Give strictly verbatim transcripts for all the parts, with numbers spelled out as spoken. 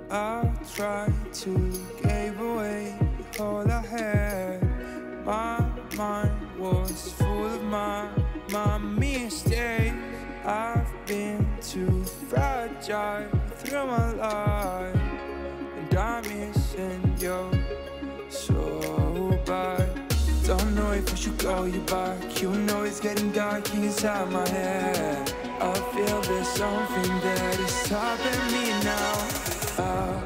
I tried to give away all I had. My mind was full of my, my mistakes. I've been too fragile through my life, and I'm missing you so bad. Don't know if I should call you back. You know it's getting dark inside my head. I feel there's something that is stopping me now. uh,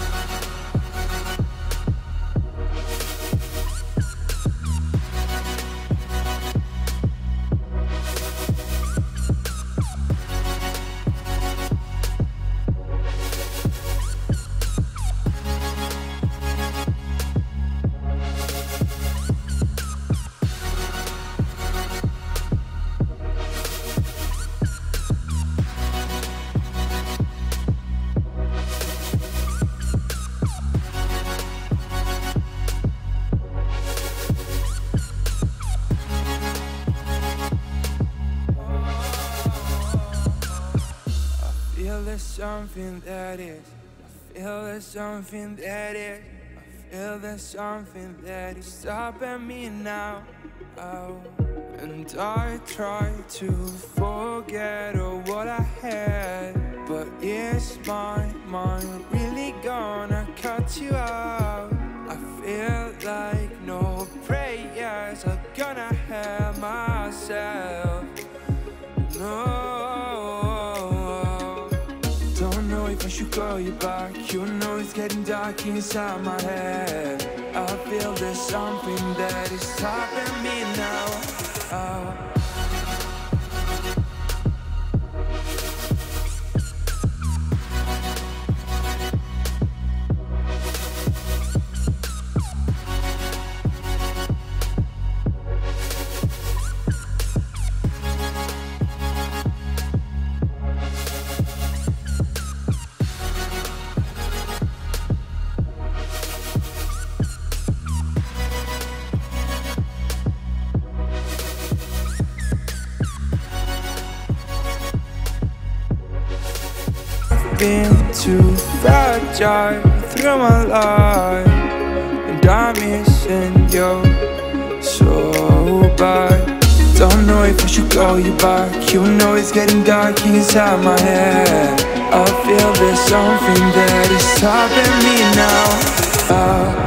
There's something that is, I feel there's something that is, I feel there's something that is stopping me now. Oh, and I try to forget all what I had, but is my mind really gonna cut you out? I feel like no prayers are gonna help myself. No, if I should call you back. You know it's getting dark inside my head. I feel there's something that is stopping me now. Oh. Been too fragile through my life, and I'm missing you so bad. Don't know if I should call you back. You know it's getting dark inside my head. I feel there's something that is stopping me now. uh,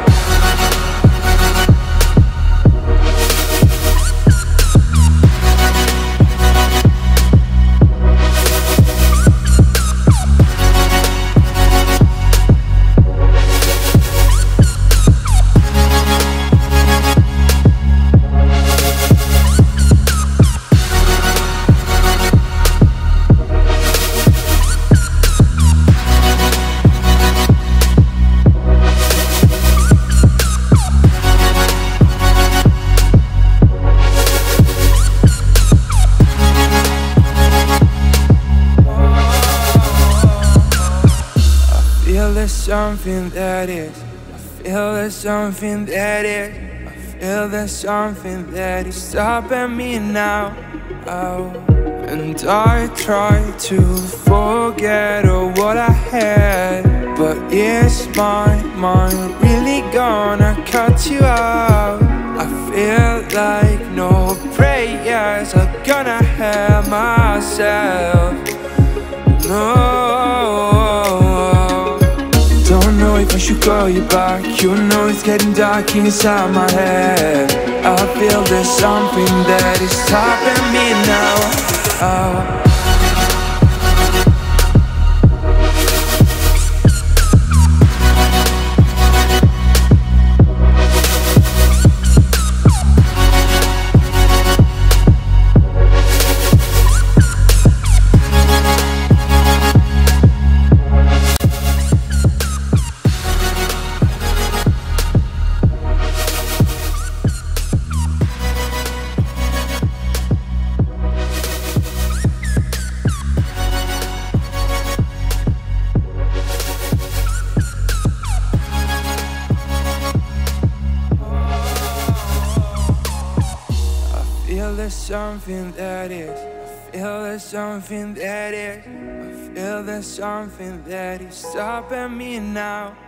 There's something that is, I feel there's something that is, I feel there's something that is stopping me now. Oh, and I try to forget all what I had, but is my mind really gonna cut you out? I feel like no prayers are gonna help myself. No, don't know if I should call you back. You know it's getting dark inside my head. I feel there's something that is stopping me now. Oh. There's something that is, I feel there's something that is, I Is there something that is stopping me now?